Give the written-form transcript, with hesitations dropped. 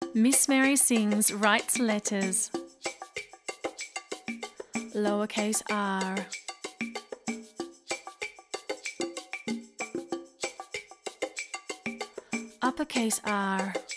Miss Mary Sings writes letters. Lowercase r. Uppercase R.